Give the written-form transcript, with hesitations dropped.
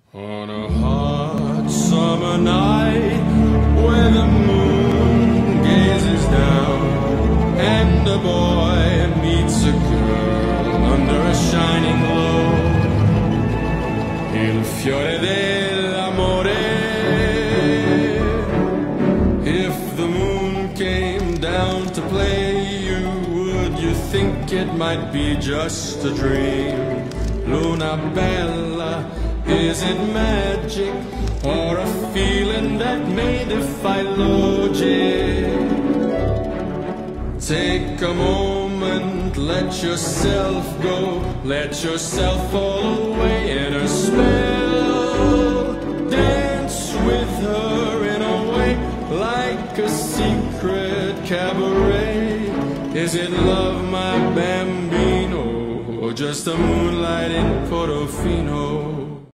On a hot summer night where the moon gazes down and a boy meets a girl under a shining glow, il fiore dell'amore. If the moon came down to play you, would you think it might be just a dream? Luna Bella, is it magic or a feeling that may defy logic? Take a moment, let yourself go, let yourself fall away in her spell. Dance with her in a way like a secret cabaret. Is it love, my bambino, or just a moonlight in Portofino?